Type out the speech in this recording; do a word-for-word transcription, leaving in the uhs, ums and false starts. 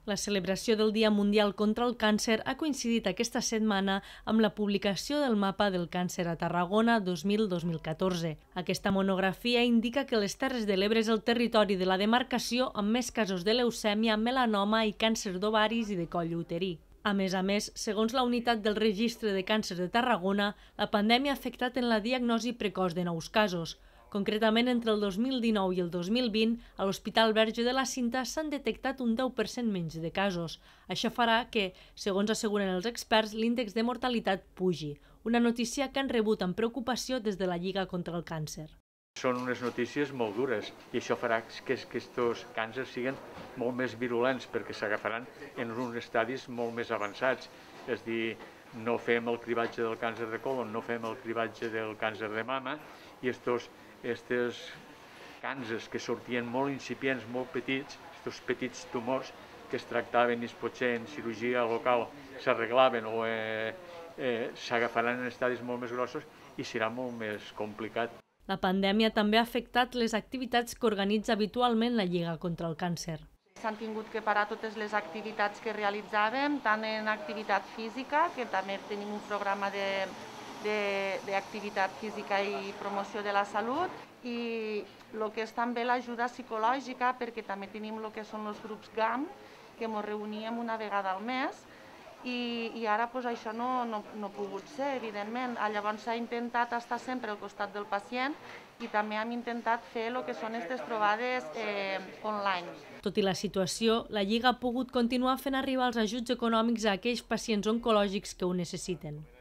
La celebració del Dia Mundial contra el Càncer ha coincidit aquesta setmana amb la publicació del Mapa del Càncer a Tarragona dos mil a dos mil catorze. Aquesta monografia indica que les Terres de l'Ebre és el territori de la demarcació amb més casos de leucèmia, melanoma i càncer d'ovaris i de coll uterí. A més a més, segons la unitat del Registre de Càncer de Tarragona, la pandèmia ha afectat en la diagnosi precoç de nous casos. Concretament, entre el dos mil dinou i el dos mil vint, a l'Hospital Verge de la Cinta s'han detectat un deu per cent menys de casos. Això farà que, segons asseguren els experts, l'índex de mortalitat pugi, una notícia que han rebut amb preocupació des de la Lliga contra el Càncer. Són unes notícies molt dures i això farà que aquests càncers siguin molt més virulents perquè s'agafaran en uns estadis molt més avançats. És a dir, no fem el cribatge del càncer de colon, no fem el cribatge del càncer de mama i estos Aquests càncers que sortien molt incipients, molt petits, aquests petits tumors que es tractaven i potser en cirurgia local s'arreglaven o eh, eh, s'agafaran en estadis molt més grossos i serà molt més complicat. La pandèmia també ha afectat les activitats que organitza habitualment la Lliga contra el Càncer. S'han tingut que parar totes les activitats que realitzàvem, tant en activitat física, que també tenim un programa de d'activitat física i promoció de la salut, i el que és també l'ajuda psicològica, perquè també tenim el que són els grups G A M, que ens reuníem una vegada al mes, i, i ara pues, això no, no, no ha pogut ser, evidentment. Llavors s'ha intentat estar sempre al costat del pacient i també hem intentat fer el que són aquestes trobades eh, online. Tot i la situació, la Lliga ha pogut continuar fent arribar els ajuts econòmics a aquells pacients oncològics que ho necessiten.